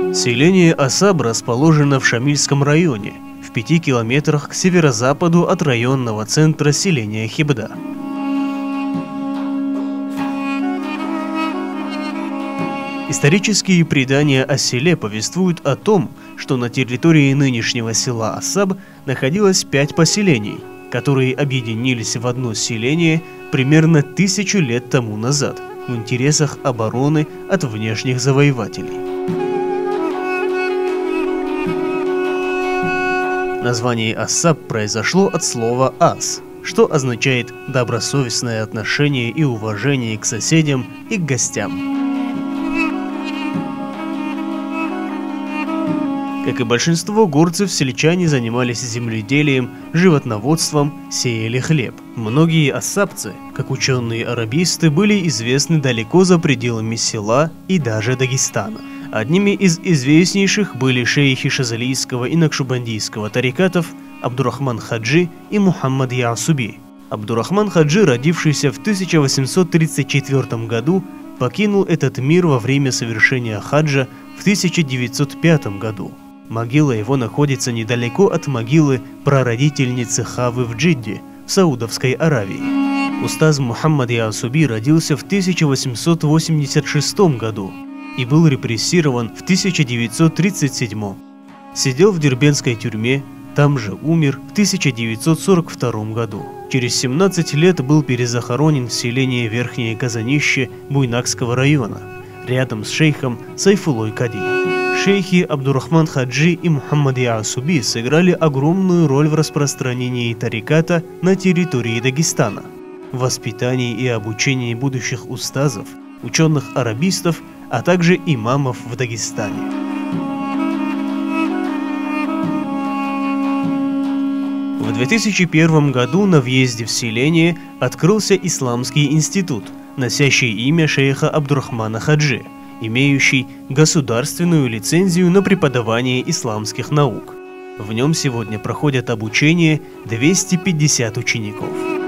Селение Асаб расположено в Шамильском районе, в 5 километрах к северо-западу от районного центра селения Хибда. Исторические предания о селе повествуют о том, что на территории нынешнего села Асаб находилось 5 поселений, которые объединились в одно селение примерно 1000 лет тому назад в интересах обороны от внешних завоевателей. Название Асаб произошло от слова «ас», что означает добросовестное отношение и уважение к соседям и к гостям. Как и большинство горцев, сельчане занимались земледелием, животноводством, сеяли хлеб. Многие ассабцы, как ученые-арабисты, были известны далеко за пределами села и даже Дагестана. Одними из известнейших были шейхи Шазалийского и Накшубандийского тарикатов Абдурахман Хаджи и Мухаммад Яасуби. Абдурахман Хаджи, родившийся в 1834 году, покинул этот мир во время совершения хаджа в 1905 году. Могила его находится недалеко от могилы прародительницы Хавы в Джидде, в Саудовской Аравии. Устаз Мухаммад Яасуби родился в 1886 году и был репрессирован в 1937. Сидел в Дербентской тюрьме, там же умер в 1942 году. Через 17 лет был перезахоронен в селении Верхнее Казанище Буйнакского района, рядом с шейхом Сайфулой Кади. Шейхи Абдурахман Хаджи и Мухаммад Яасуби сыграли огромную роль в распространении тариката на территории Дагестана, в воспитании и обучении будущих устазов, ученых-арабистов, а также имамов в Дагестане. В 2001 году на въезде в селение открылся Исламский институт, носящий имя шейха Абдурахмана Хаджи, имеющий государственную лицензию на преподавание исламских наук. В нем сегодня проходят обучение 250 учеников.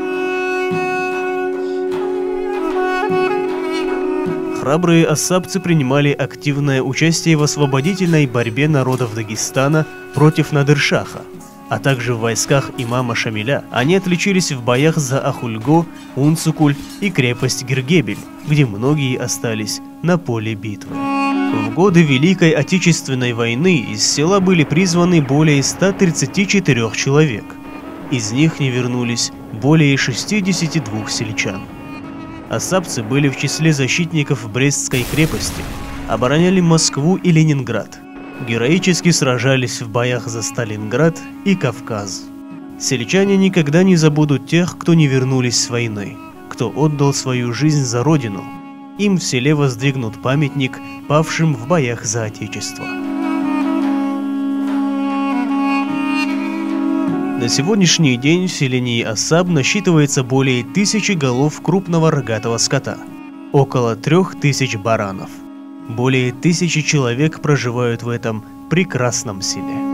Храбрые ассабцы принимали активное участие в освободительной борьбе народов Дагестана против Надыр-Шаха, а также в войсках имама Шамиля. Они отличились в боях за Ахульго, Унцукуль и крепость Гиргебель, где многие остались на поле битвы. В годы Великой Отечественной войны из села были призваны более 134 человек. Из них не вернулись более 62 сельчан. Ассабцы были в числе защитников Брестской крепости, обороняли Москву и Ленинград. Героически сражались в боях за Сталинград и Кавказ. Сельчане никогда не забудут тех, кто не вернулись с войны, кто отдал свою жизнь за родину. Им в селе воздвигнут памятник павшим в боях за Отечество. На сегодняшний день в селении Асаб насчитывается более 1000 голов крупного рогатого скота, около 3000 баранов. Более 1000 человек проживают в этом прекрасном селе.